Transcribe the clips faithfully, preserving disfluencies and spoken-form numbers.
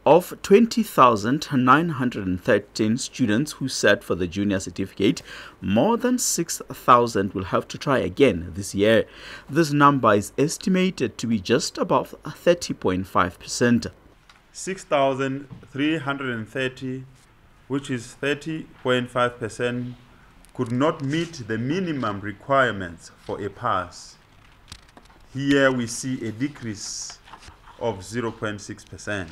Of twenty thousand nine hundred thirteen students who sat for the junior certificate, more than six thousand will have to try again this year. This number is estimated to be just above thirty point five percent. six thousand three hundred thirty, which is thirty point five percent, could not meet the minimum requirements for a pass. Here we see a decrease of zero point six percent.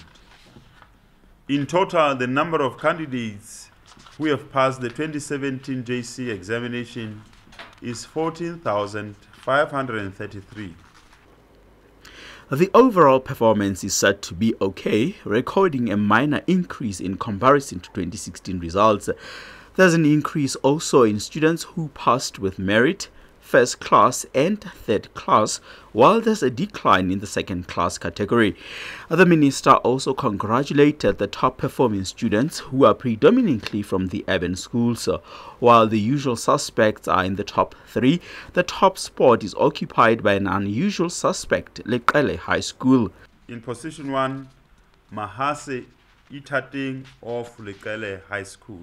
In total, the number of candidates who have passed the twenty seventeen J C examination is fourteen thousand five hundred thirty-three. The overall performance is said to be okay, recording a minor increase in comparison to twenty sixteen results. There's an increase also in students who passed with merit, first class and third class, while there's a decline in the second class category. The minister also congratulated the top performing students who are predominantly from the urban schools. While the usual suspects are in the top three, the top spot is occupied by an unusual suspect, Leqele High School. In position one, Mahase Itateng of Leqele High School.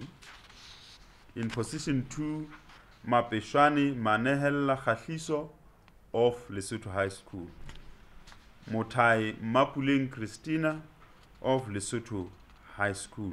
In position two, Mapeshwane Manehela Khahliso of Lesotho High School. Motai Mapuleng Christina of Lesotho High School.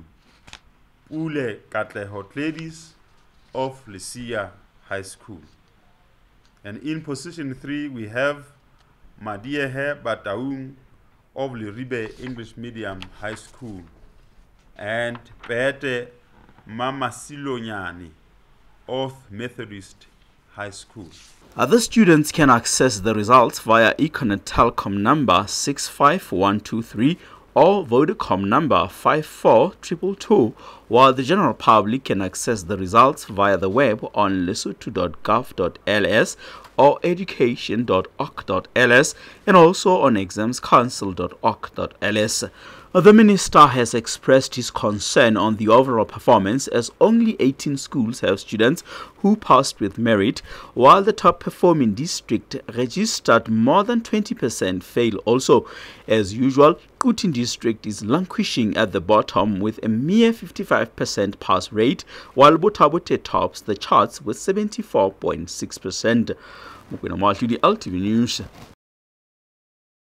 Ule Katleho Ladies of Lesia High School. And in position three, we have Madiehe Bataung of Leribe English Medium High School. And Pete Mama Silonyani of Methodist High School. Other students can access the results via Econet Telkom number six five one two three or Vodacom number five four two two two, while the general public can access the results via the web on lesotho dot gov dot l s or education dot org dot l s and also on exams council dot org dot l s. The minister has expressed his concern on the overall performance as only eighteen schools have students who passed with merit, while the top performing district registered more than twenty percent fail also. As usual, Kutin district is languishing at the bottom with a mere fifty-five percent pass rate, while Botabote tops the charts with seventy-four point six percent. L T V News.